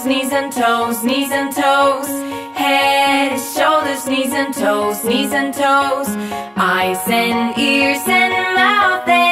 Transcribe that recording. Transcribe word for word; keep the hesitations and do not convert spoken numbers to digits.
knees and toes, knees and toes. Head, shoulders, knees and toes, knees and toes. Eyes and ears and mouth and